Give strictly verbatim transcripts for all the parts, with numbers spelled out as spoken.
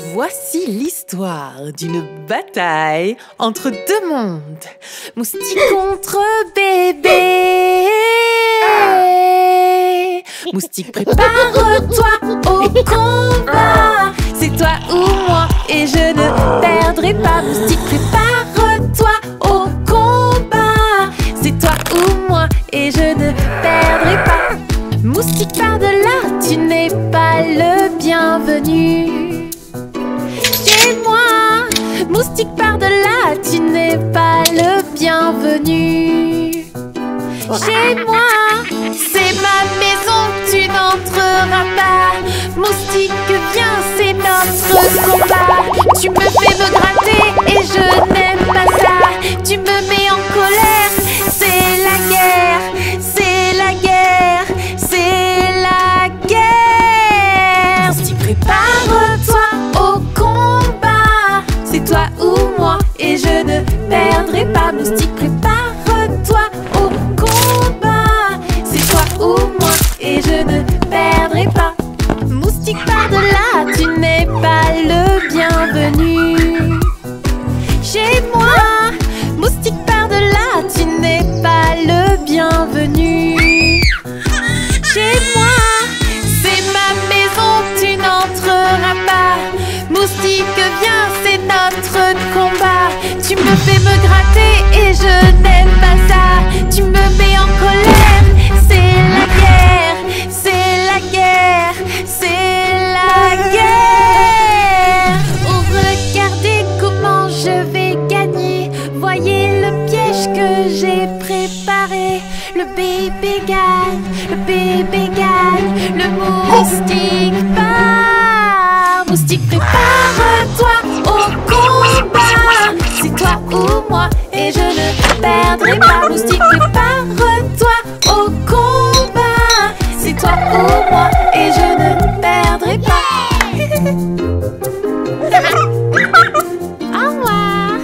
Voici l'histoire d'une bataille entre deux mondes. Moustique contre bébé. Moustique, prépare-toi au combat. C'est toi ou moi et je ne perdrai pas. Moustique, prépare-toi au combat. C'est toi ou moi et je ne perdrai pas. Moustique, par de là, tu n'es pas le bienvenu. Chez moi, moustique, par de là, tu n'es pas le bienvenu. Chez moi, c'est ma maison, tu n'entreras pas. Moustique, viens, c'est notre combat. Tu me fais me gratter et je n'aime pas ça. Tu me mets en colère, c'est la guerre, c'est la guerre, c'est la guerre. Moustique, prépare-toi au combat. C'est toi ou moi et je ne perdrai pas. Moustique, prépare-toi au combat. C'est toi ou moi et je ne perdrai pas. Moustique, par de là, tu n'es pas le bienvenu. Chez moi, moustique, par de là, tu n'es pas le bienvenu. Chez moi, c'est ma maison, tu n'entreras pas. Moustique, viens, c'est notre combat. Tu me fais me gratter et je n'aime pas ça. Tu me mets en colère, c'est la guerre, c'est la guerre, c'est la guerre. Oh, regardez comment je vais gagner. Voyez le piège que j'ai préparé. Le bébé gagne, le bébé gagne, le moustique part. Moustique, prépare-toi au combat. C'est toi ou moi et je ne perdrai pas. Moustique, prépare-toi au combat. C'est toi ou moi et je ne perdrai pas. Au revoir.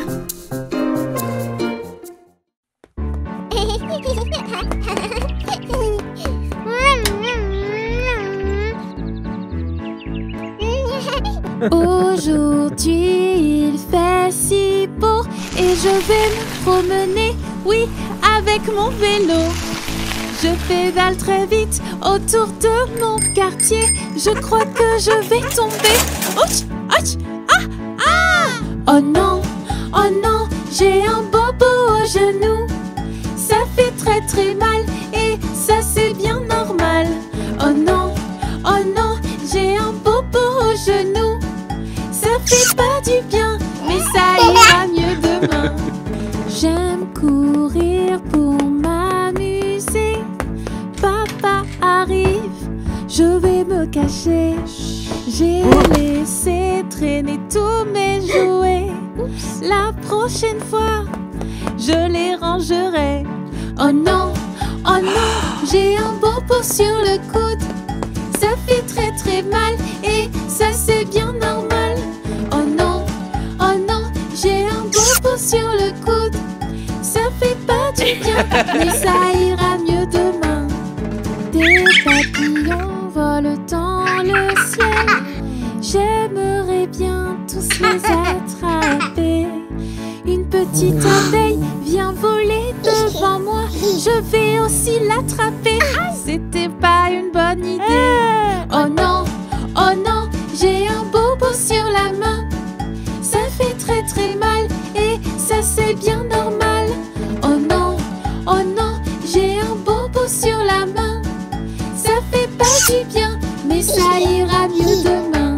Aujourd'hui il fait si beau et je vais me promener, oui, avec mon vélo. Je pédale très vite autour de mon quartier. Je crois que je vais tomber. Ouch, ouch, ah, ah. Oh non, oh non, j'ai un bobo au genou. Ça fait très très mal et ça c'est bien normal. Oh non, oh non, j'ai un bobo au genou. Ça fait pas du bien, mais ça ira mieux demain. J'aime courir pour m'amuser. Papa arrive, je vais me cacher. J'ai laissé traîner tous mes jouets. La prochaine fois, je les rangerai. Oh non, oh non, j'ai un bobo sur le coude. Ça fait très très mal et ça c'est bien normal. Oh non, oh non, j'ai un bobo sur le coude. Ça fait pas du bien, mais ça ira mieux demain. Des papillons volent dans le ciel. J'aimerais bien tous les attraper. Une petite abeille vient voler devant moi. Je vais aussi l'attraper. C'était pas une bonne idée. Oh non, oh non, j'ai un bobo sur la main. Ça fait très très mal et ça c'est bien normal. Oh non, oh non, j'ai un bobo sur la main. Ça fait pas du bien, mais ça ira mieux demain.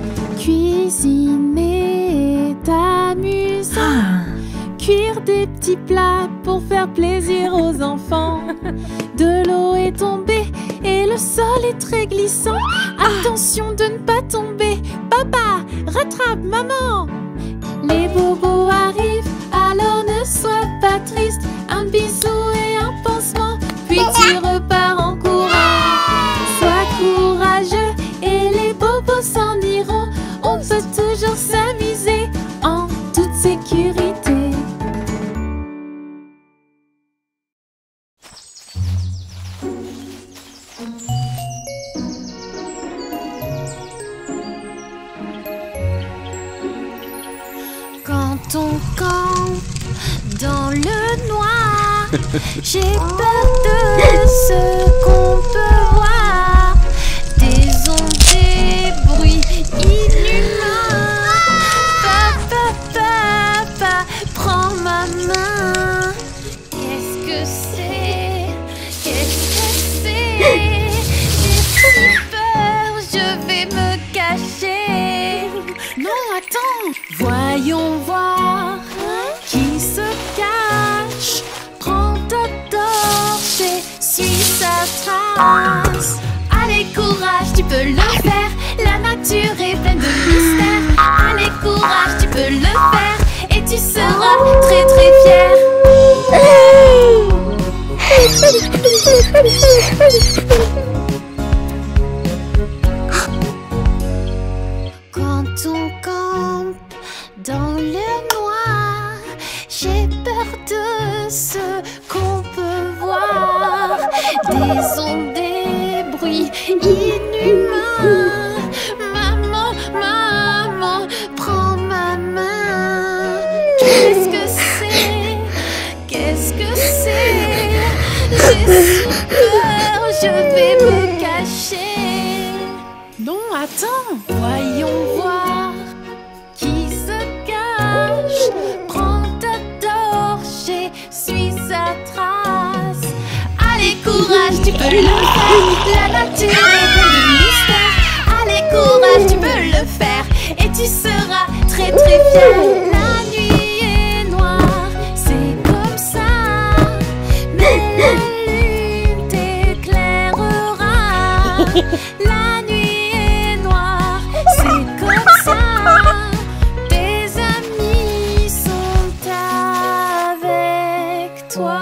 Cuisiner est amusant. Cuire des petits plats pour faire plaisir aux enfants. De l'eau est tombée et le sol est très glissant. Attention de ne pas tomber. Papa, rattrape maman. Les bobos arrivent, alors ne sois pas triste. Un bisou et un pansement, puis tu repars en courant. Sois courageux et les bobos s'en iront. On peut toujours s'amuser en toute sécurité. J'ai peur de ce qu'on peut voir, des ondes, des bruits inhumains. Papa, papa, prends ma main. Qu'est-ce que c'est? Qu'est-ce que c'est? J'ai si peur, je vais me cacher. Non, attends, voyons voir qui se cache. Prends ta torche et suis sa trace. Allez, courage, tu peux le faire. La nature est pleine de mystères. Allez, courage, tu peux le faire. Et tu seras très très fier. Quand on campe dans le noir, j'ai peur de ce qu'on peut voir, des ondes, des bruits inhumains. Maman, maman, prends ma main. Qu'est-ce que c'est? Qu'est-ce que c'est? J'ai si peur, je vais me cacher. Non, attends, voyons voir qui se cache. Prends ta torche et suis sa trace. Allez, courage, tu peux le faire. La nature est pleine de mystères. Allez, courage, tu peux le faire. Et tu seras très très fier. La nuit est noire, c'est comme ça, mais la lune t'éclairera. La nuit est noire, c'est comme ça. Tes amis sont avec toi.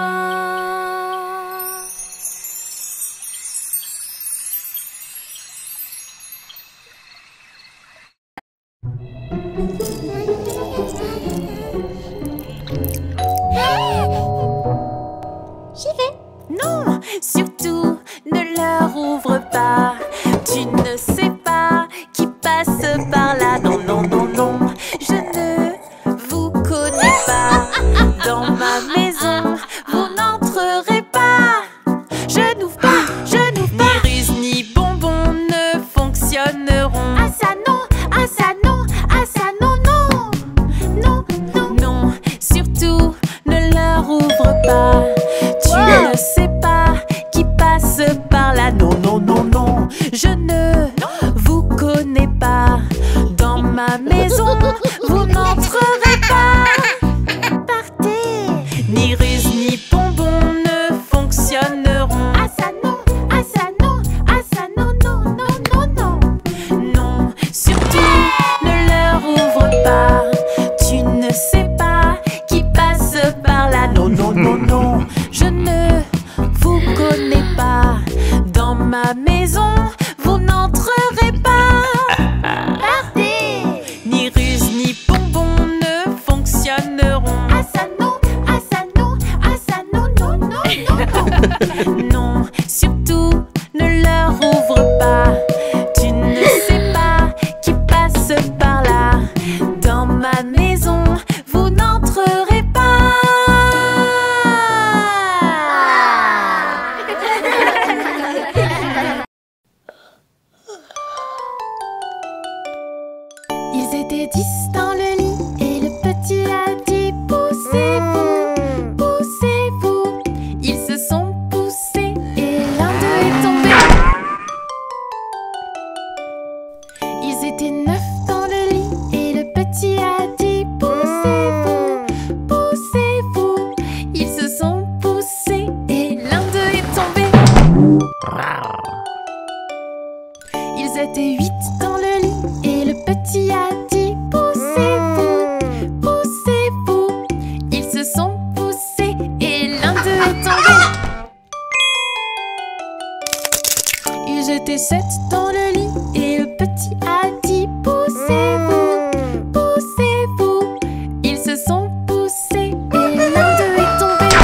J'y vais. Non, surtout ne leur ouvre pas. Tu ne sais pas qui passe par là. Non, non, non, non, je ne vous connais pas. Dans ma maison, vous n'entrerez pas. Je n'ouvre pas, je n'ouvre pas. Ni ruse ni bonbons ne fonctionneront. Ah ça non, ah ça non, ah ça non, non. Non, non, non, surtout ne leur ouvre pas. Tu ne sais pas qui passe par là. Non, non, non, non, je ne vous connais pas. Dans ma maison, vous n'entrerez pas. Partez. Ni ruse ni bonbons ne fonctionneront. Ah ça non, ah ça non, ah ça non, non, non, non, non. Non, surtout ne leur ouvre pas. Tu ne sais pas qui passe par là. Non, non, non, non, je ne vous connais pas. Dans ma maison, vous n'entrerez pas. Partez. Ni ruse ni bonbons ne fonctionneront. Ah ça non, ah ça non, ah ça non, non, non, non, non. Non, surtout ne leur ouvre pas. Tu ne sais pas qui passe par là. Dans ma maison, vous n'entrerez pas. Ils étaient dix dans le lit et le petit a dit poussez-vous, poussez-vous. Ils se sont poussés et l'un d'eux est tombé. Ils étaient neuf dans le lit et le petit a dit poussez-vous, poussez-vous. Ils se sont poussés et l'un d'eux est tombé. Ils étaient huit dans le lit et le petit a dit poussez-vous, poussez-vous. Ils se sont poussés et l'un d'eux est tombé. Ils étaient sept dans le lit et le petit a dit poussez-vous, poussez-vous. Ils se sont poussés et l'un d'eux est tombé.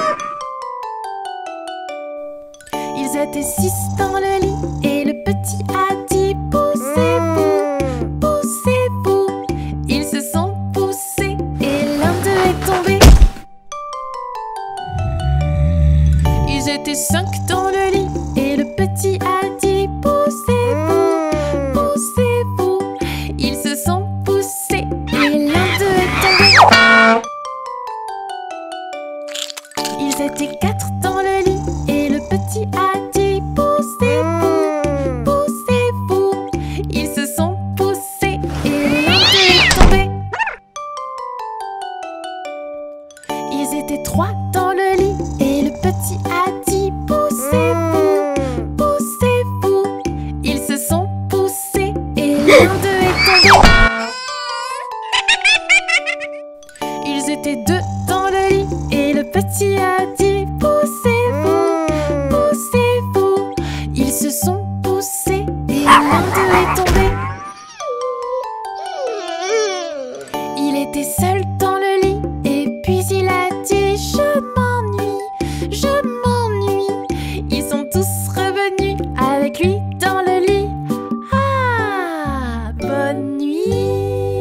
Ils étaient six dans le lit et le petit a dit poussez-vous, poussez-vous. Ils se sont poussés et l'un d'eux est tombé. étaient cinq dans le lit et le petit a dit poussez-vous, poussez-vous. Ils se sont poussés et l'un d'eux est tombé. Ils étaient quatre dans le lit et le petit a dit poussez-vous, poussez-vous. Ils se sont poussés et l'un d'eux est tombé. Ils étaient trois dans le lit et le petit a dit poussez-vous, poussez-vous. Ils se sont poussés et l'un d'eux est tombé. Ils étaient deux dans le lit et le petit a dit poussez-vous, poussez-vous. Ils se sont poussés et l'un d'eux est tombé. Il était seul dans le lit et puis il a dit je m'ennuie, je m'ennuie. Ils sont tous revenus avec lui dans le lit. Ah, bonne nuit.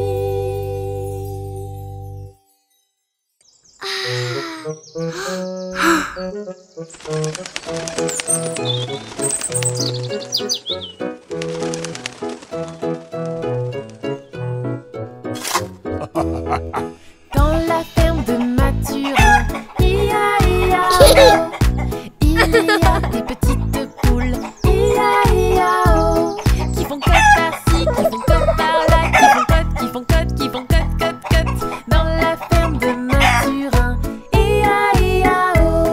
Dans la ferme de Mathurin, ia ia oh, il y a des petites poules, ia ia oh, qui font cote par-ci, qui font cote par-là, qui font cote, qui font cote, qui font cote, cote, cote. Dans la ferme de Mathurin, ia ia oh.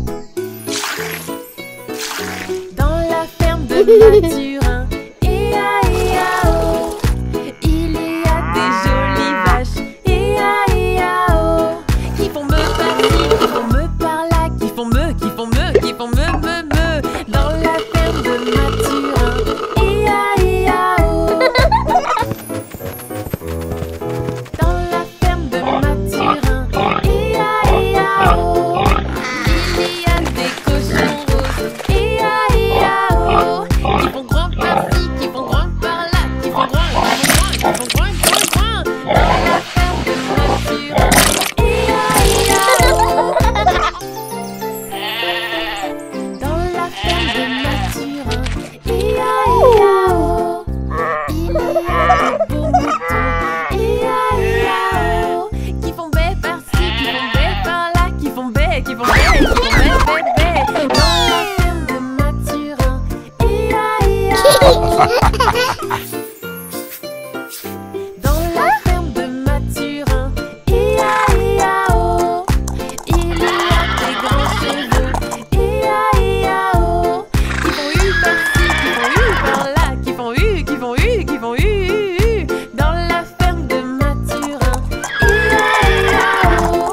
Dans la ferme de Mathurin, ia ia oh, il y a des jolies vaches, ia ia oh, qui font me par-ci, qui font me par-là, qui font me, qui font me, qui font me, me, me. Dans la ferme de Mathurin, ia ia oh. Dans la ferme de Mathurin, ia ia oh, il y a des cochons roses, ia ia oh, qui font grand par-ci, qui font grand par-là, qui font grand, qui font grand, qui font grand, grand, grand. Dans la ferme de Mathurin, ia ia oh. Dans la ferme de Mathurin, ia ia oh, il y a des beaux moutons, ia ia oh, qui font bé par-ci, qui font bé par-là, qui font bé, qui font bé, qui font bé, bé, bé. Dans la ferme de Mathurin, ia ia oh. Dans la ferme de Mathurin, ia ia oh, il y a des grands chevaux, ia ia oh, qui font u par-ci, qui font u par-là, qui font u, qui font u, qui font u, u, u. Dans la ferme de Mathurin, ia ia oh.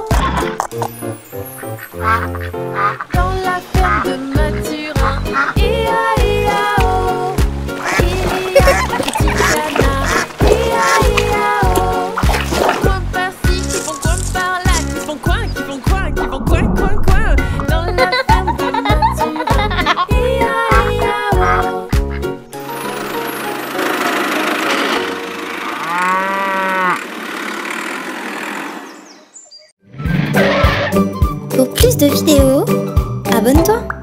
Dans la ferme de Mathurin, ia ia oh, il y a des petits canards, ia ia oh, qui font coin par-ci, qui font coin par-là, qui font coin, qui font coin, qui font coin, coin, coin. Dans la ferme de Mathurin, ia ia oh. Pour plus de vidéos, abonne-toi.